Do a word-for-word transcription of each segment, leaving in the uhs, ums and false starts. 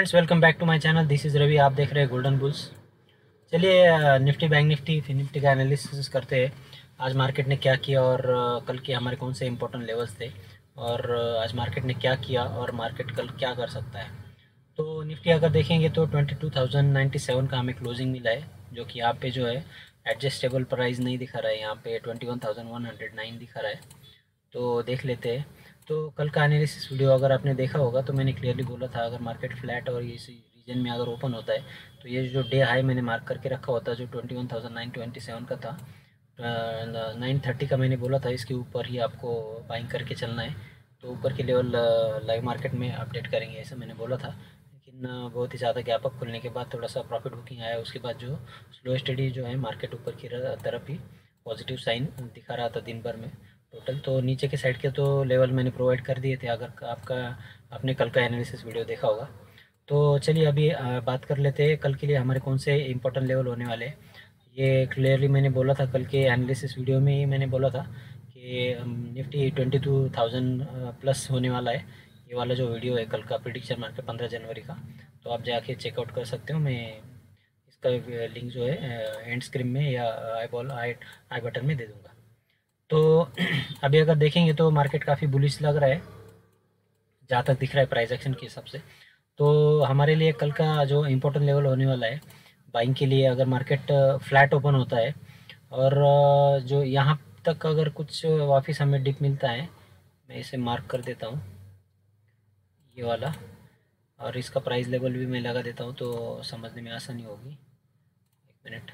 Friends, welcome back to my channel. This is Ravi. आप देख रहे हैं गोल्डन बुल्स। चलिए Nifty bank Nifty fin Nifty का एनालिसिस करते हैं। आज मार्केट ने क्या किया और अ, कल के हमारे कौन से इंपॉर्टेंट लेवल्स थे और अ, आज मार्केट ने क्या किया और मार्केट कल क्या कर सकता है। तो निफ्टी अगर देखेंगे तो twenty two thousand ninety seven का हमें क्लोजिंग मिला है, जो कि यहाँ पे जो है एडजस्टेबल प्राइस नहीं दिखा रहा है। यहाँ पे twenty one thousand one hundred nine दिखा रहा है। तो देख लेते हैं। तो कल का एनालिसिस वीडियो अगर आपने देखा होगा तो मैंने क्लियरली बोला था, अगर मार्केट फ्लैट और इसी रीजन में अगर ओपन होता है तो ये जो डे हाई मैंने मार्क करके रखा होता है जो twenty one thousand nine twenty seven का था, नाइन थर्टी का मैंने बोला था, इसके ऊपर ही आपको बाइंग करके चलना है। तो ऊपर के लेवल लाइव मार्केट में अपडेट करेंगे ऐसा मैंने बोला था। लेकिन अ, बहुत ही ज़्यादा गैप अप खुलने के बाद थोड़ा सा प्रॉफिट बुकिंग आया, उसके बाद जो स्लो स्टडी जो है मार्केट ऊपर की तरफ ही पॉजिटिव साइन दिखा रहा था दिन भर में टोटल। तो नीचे के साइड के तो लेवल मैंने प्रोवाइड कर दिए थे, अगर आपका आपने कल का एनालिसिस वीडियो देखा होगा। तो चलिए अभी अ, बात कर लेते हैं कल के लिए हमारे कौन से इंपॉर्टेंट लेवल होने वाले हैं। ये क्लियरली मैंने बोला था कल के एनालिसिस वीडियो में ही, मैंने बोला था कि Nifty twenty two thousand plus होने वाला है। ये वाला जो वीडियो है कल का प्रिडिक्शन मार्केट पंद्रह जनवरी का, तो आप जाके चेकआउट कर सकते हो। मैं इसका लिंक जो है एंड स्क्रीन में या आई बॉल आई आई बटन में दे दूँगा। तो अभी अगर देखेंगे तो मार्केट काफ़ी बुलिश लग रहा है जहाँ तक दिख रहा है प्राइस एक्शन के हिसाब से। तो हमारे लिए कल का जो इम्पोर्टेंट लेवल होने वाला है बाइंग के लिए, अगर मार्केट फ्लैट ओपन होता है और अ, जो यहाँ तक अगर कुछ वापस हमें डिप मिलता है, मैं इसे मार्क कर देता हूँ ये वाला, और इसका प्राइस लेवल भी मैं लगा देता हूँ तो समझने में आसानी होगी। एक मिनट।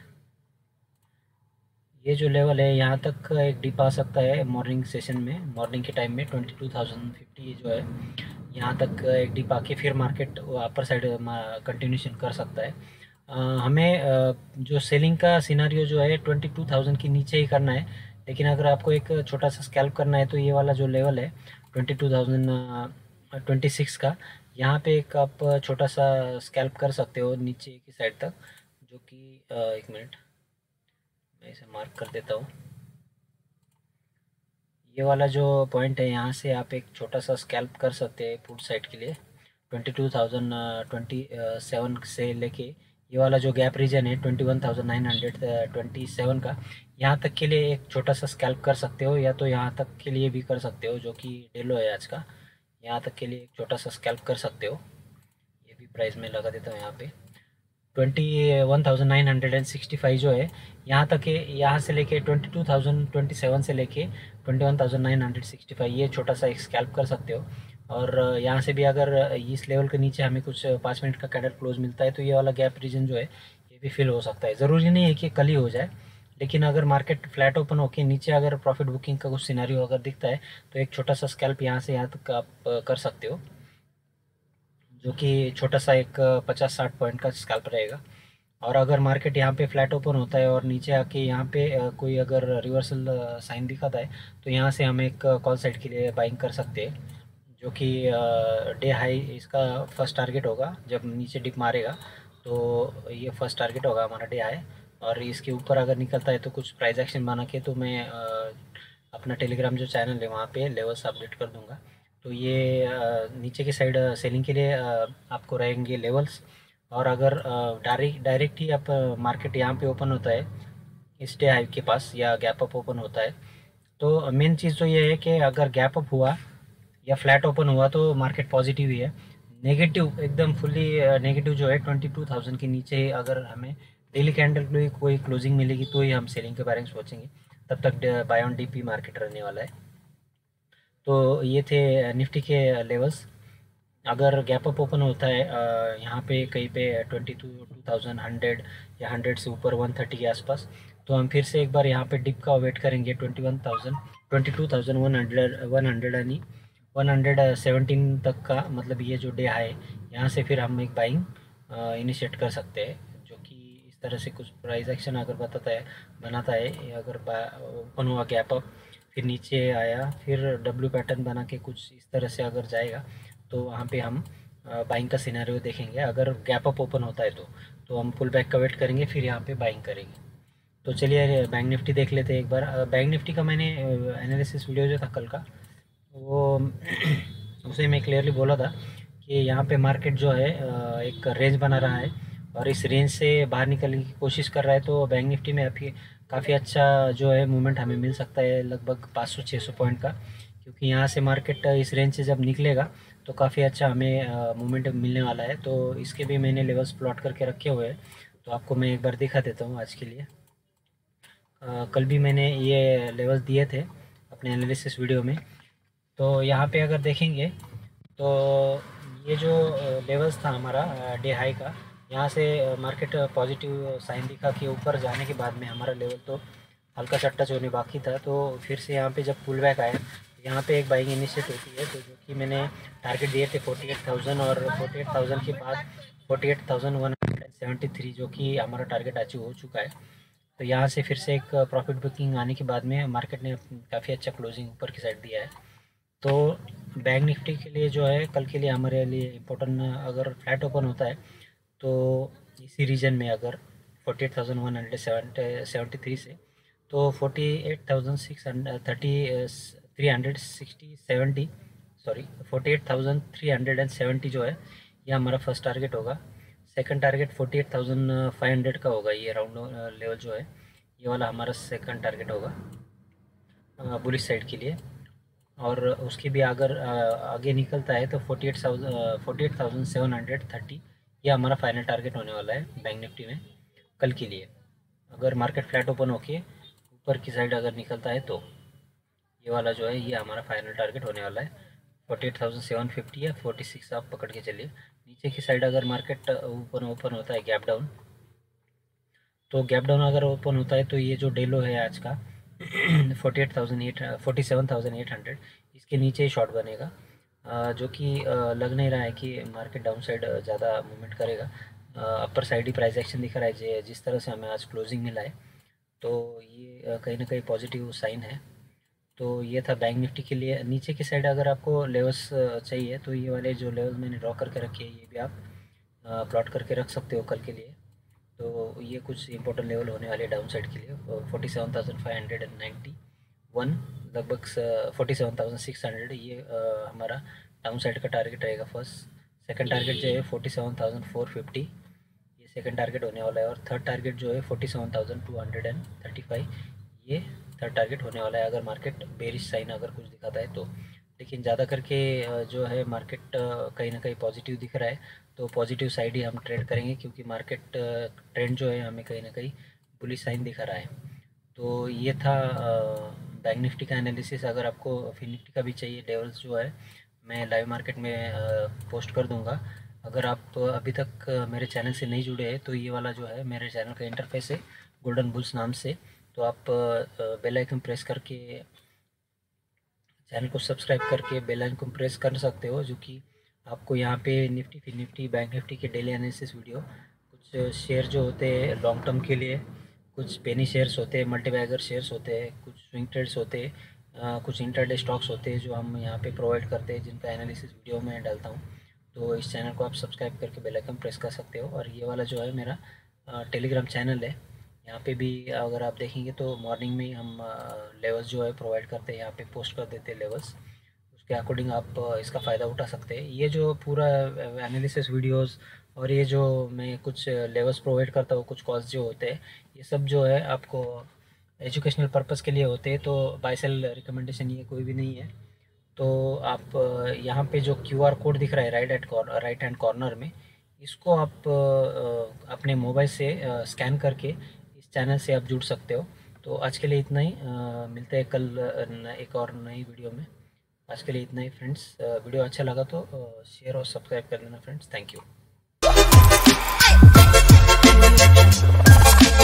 ये जो लेवल है यहाँ तक एक डिप आ सकता है मॉर्निंग सेशन में, मॉर्निंग के टाइम में ट्वेंटी टू थाउजेंड फिफ्टी जो है यहाँ तक एक डिप आके फिर मार्केट अपर साइड कंटिन्यूशन कर सकता है। अ, हमें अ, जो सेलिंग का सिनारियो जो है ट्वेंटी टू थाउजेंड के नीचे ही करना है। लेकिन अगर आपको एक छोटा सा स्कैल्प करना है तो ये वाला जो लेवल है twenty two thousand twenty six का, यहाँ पे एक आप छोटा सा स्कैल्प कर सकते हो नीचे की साइड तक, जो कि अ, एक मिनट मैं इसे मार्क कर देता हूँ। ये वाला जो पॉइंट है यहाँ से आप एक छोटा सा स्कैल्प कर सकते हैं पुट साइड के लिए twenty two thousand twenty seven से लेके ये वाला जो गैप रीजन है twenty one thousand nine hundred twenty seven का, यहाँ तक के लिए एक छोटा सा स्कैल्प कर सकते हो, या तो यहाँ तक के लिए भी कर सकते हो जो कि डेलो है आज का। यहाँ तक के लिए एक छोटा सा स्कैल्प कर सकते हो। ये भी प्राइस में लगा देता हूँ यहाँ पे twenty one thousand nine hundred and sixty five जो है यहाँ तक है, यहाँ से लेके twenty two thousand twenty seven से लेके twenty one thousand nine hundred sixty five ये छोटा सा एक स्कैल्प कर सकते हो। और अ, यहाँ से भी अगर अ, इस लेवल के नीचे हमें कुछ पाँच मिनट का कैंडल क्लोज मिलता है तो ये वाला गैप रीजन जो है ये भी फिल हो सकता है। ज़रूरी नहीं है कि कल ही हो जाए, लेकिन अगर मार्केट फ्लैट ओपन होके नीचे अगर प्रॉफिट बुकिंग का कुछ सिनेरियो अगर दिखता है तो एक छोटा सा स्कैल्प यहाँ से यहाँ तक आप अ, कर सकते हो, जो कि छोटा सा एक पचास साठ पॉइंट का स्कैल्प रहेगा। और अगर मार्केट यहाँ पे फ्लैट ओपन होता है और नीचे आके यहाँ पे अ, कोई अगर रिवर्सल साइन दिखाता है तो यहाँ से हम एक कॉल साइड के लिए बाइंग कर सकते हैं, जो कि डे हाई इसका फर्स्ट टारगेट होगा। जब नीचे डिप मारेगा तो ये फर्स्ट टारगेट होगा हमारा डे हाई, और इसके ऊपर अगर निकलता है तो कुछ प्राइस एक्शन बना के तो मैं अ, अपना टेलीग्राम जो चैनल है वहाँ पे लेवल्स अपडेट कर दूँगा। तो ये अ, नीचे की साइड सेलिंग के लिए अ, आपको रहेंगे लेवल्स। और अगर डायरेक्ट डायरेक्ट ही आप मार्केट यहाँ पे ओपन होता है इस डे हाई के पास या गैप अप ओपन होता है, तो मेन चीज़ तो ये है कि अगर गैप अप हुआ या फ्लैट ओपन हुआ तो मार्केट पॉजिटिव ही है। नेगेटिव एकदम फुल्ली नेगेटिव जो है ट्वेंटी टू थाउजेंड के नीचे ही अगर हमें डेली कैंडल में कोई क्लोजिंग मिलेगी तो ही हम सेलिंग के बारे में सोचेंगे। तब तक बाय ऑन डीपी मार्केट रहने वाला है। तो ये थे निफ्टी के लेवल्स। अगर गैप अप ओपन होता है अ, यहाँ पे कहीं पे twenty two two thousand hundred या हंड्रेड से ऊपर वन थर्टी के आसपास, तो हम फिर से एक बार यहाँ पे डिप का वेट करेंगे twenty one thousand twenty two thousand one hundred one hundred यानी वन हंड्रेड सेवनटीन तक का, मतलब ये जो डे है यहाँ से फिर हम एक बाइंग इनिशिएट कर सकते हैं, जो कि इस तरह से कुछ प्राइस एक्शन अगर बताता है बनाता है। अगर ओपन हुआ गैप अप फिर नीचे आया फिर डब्ल्यू पैटर्न बना के कुछ इस तरह से अगर जाएगा तो वहाँ पे हम बाइंग का सिनेरियो देखेंगे। अगर गैप अप ओपन होता है तो तो हम पुल बैक का वेट करेंगे फिर यहाँ पे बाइंग करेंगे। तो चलिए बैंक निफ्टी देख लेते हैं एक बार। बैंक निफ्टी का मैंने एनालिसिस वीडियो जो था कल का वो उसे मैं क्लियरली बोला था कि यहाँ पे मार्केट जो है एक रेंज बना रहा है और इस रेंज से बाहर निकलने की कोशिश कर रहा है। तो बैंक निफ्टी में अभी काफ़ी अच्छा जो है मूवमेंट हमें मिल सकता है, लगभग पाँच सौ छः सौ पॉइंट का, क्योंकि यहाँ से मार्केट इस रेंज से जब निकलेगा तो काफ़ी अच्छा हमें मूवमेंट मिलने वाला है। तो इसके भी मैंने लेवल्स प्लॉट करके रखे हुए हैं, तो आपको मैं एक बार दिखा देता हूँ आज के लिए। आ, कल भी मैंने ये लेवल्स दिए थे अपने एनालिसिस वीडियो में। तो यहाँ पे अगर देखेंगे तो ये जो लेवल्स था हमारा डे हाई का, यहाँ से मार्केट पॉजिटिव साइन दिखा कि ऊपर जाने के बाद में हमारा लेवल तो हल्का सा टच होने बाकी था। तो फिर से यहाँ पे जब पुल बैक आया, यहाँ पे एक बाइंग इनिशिएट होती है, तो जो कि मैंने टारगेट दिए थे फोर्टी एट थाउजेंड, और फोर्टी एट थाउजेंड के बाद forty eight thousand one hundred seventy three जो कि हमारा टारगेट अचीव हो चुका है। तो यहाँ से फिर से एक प्रॉफिट बुकिंग आने के बाद में मार्केट ने काफ़ी अच्छा क्लोजिंग ऊपर की साइड दिया है। तो बैंक निफ्टी के लिए जो है कल के लिए हमारे लिए इम्पोर्टेंट, अगर फ्लैट ओपन होता है तो इसी रीजन में अगर forty eight thousand one hundred seventy three से तो forty eight thousand six hundred thirty three hundred sixty seventy sorry forty eight thousand three hundred and seventy जो है ये हमारा फर्स्ट टारगेट होगा। Second target forty eight thousand five hundred का होगा, ये राउंड लेवल जो है ये वाला हमारा सेकंड टारगेट होगा बुलिश साइड के लिए। और उसके भी अगर आगे निकलता है तो forty eight thousand forty eight thousand seven hundred thirty ये हमारा फाइनल टारगेट होने वाला है बैंक निफ्टी में कल के लिए। अगर मार्केट फ्लैट ओपन होके ऊपर की साइड अगर निकलता है तो ये वाला जो है ये हमारा फाइनल टारगेट होने वाला है। Forty eight thousand seven fifty या फोर्टी सिक्स आप पकड़ के चलिए। नीचे की साइड अगर मार्केट ओपन ओपन होता है गैप डाउन, तो गैप डाउन अगर ओपन होता है तो ये जो डेलो है आज का forty eight thousand eight forty seven thousand eight hundred इसके नीचे ही शॉर्ट बनेगा, जो कि लग नहीं रहा है कि मार्केट डाउन साइड ज़्यादा मूवमेंट करेगा। अपर साइड ही प्राइस एक्शन दिख रहा है जिस तरह से हमें आज क्लोजिंग मिला है, तो ये कहीं ना कहीं पॉजिटिव साइन है। तो ये था बैंक निफ्टी के लिए। नीचे की साइड अगर आपको लेवल्स चाहिए तो ये वाले जो लेवल मैंने ड्रॉ करके रखे हैं ये भी आप प्लॉट करके रख सकते हो कल के लिए। तो ये कुछ इंपॉर्टेंट लेवल होने वाले डाउन साइड के लिए forty seven thousand five hundred and ninety one, लगभग forty seven thousand six hundred ये आ, हमारा डाउन साइड का टारगेट रहेगा फर्स्ट। सेकंड टारगेट जो है forty seven thousand four fifty ये सेकंड टारगेट होने वाला है, और थर्ड टारगेट जो है forty seven thousand two hundred and thirty five ये थर्ड टारगेट होने वाला है अगर मार्केट बेरिश साइन अगर कुछ दिखाता है तो। लेकिन ज़्यादा करके जो है मार्केट कहीं ना कहीं पॉजिटिव दिख रहा है, तो पॉजिटिव साइड ही हम ट्रेड करेंगे, क्योंकि मार्केट ट्रेंड जो है हमें कहीं ना कहीं बुलिश साइन दिखा रहा है। तो ये था बैंक निफ्टी का एनालिसिस। अगर आपको फिन निफ्टी का भी चाहिए लेवल्स जो है मैं लाइव मार्केट में पोस्ट कर दूंगा। अगर आप अभी तक मेरे चैनल से नहीं जुड़े हैं तो ये वाला जो है मेरे चैनल का इंटरफेस है गोल्डन बुल्स नाम से, तो आप बेल आइकन प्रेस करके चैनल को सब्सक्राइब करके बेल आइकन प्रेस कर सकते हो, जो कि आपको यहाँ पे Nifty fin Nifty bank Nifty के डेली एनालिसिस वीडियो, कुछ शेयर जो होते हैं लॉन्ग टर्म के लिए, कुछ पेनी शेयर्स होते हैं, मल्टीबैगर शेयर्स होते हैं, कुछ स्विंग ट्रेड्स होते हैं, कुछ इंटरडे स्टॉक्स होते हैं जो हम यहाँ पे प्रोवाइड करते हैं, जिनका एनालिसिस वीडियो मैं डालता हूँ। तो इस चैनल को आप सब्सक्राइब करके बेल आइकन प्रेस कर सकते हो। और ये वाला जो है मेरा टेलीग्राम चैनल है, यहाँ पे भी अगर आप देखेंगे तो मॉर्निंग में हम लेवल्स जो है प्रोवाइड करते हैं, यहाँ पे पोस्ट कर देते हैं लेवल्स, उसके अकॉर्डिंग आप इसका फ़ायदा उठा सकते हैं। ये जो पूरा एनालिसिस वीडियोस और ये जो मैं कुछ लेवल्स प्रोवाइड करता हूँ, कुछ कॉल्स जो होते हैं, ये सब जो है आपको एजुकेशनल पर्पज़ के लिए होते हैं, तो बाय सेल रिकमेंडेशन ये कोई भी नहीं है। तो आप यहाँ पे जो क्यू आर कोड दिख रहा है right at corner right hand corner में, इसको आप अपने मोबाइल से स्कैन करके इस चैनल से आप जुड़ सकते हो। तो आज के लिए इतना ही, मिलते हैं कल एक और नई वीडियो में। आज के लिए इतना ही फ्रेंड्स। वीडियो अच्छा लगा तो शेयर और सब्सक्राइब कर लेना फ्रेंड्स। Thank you.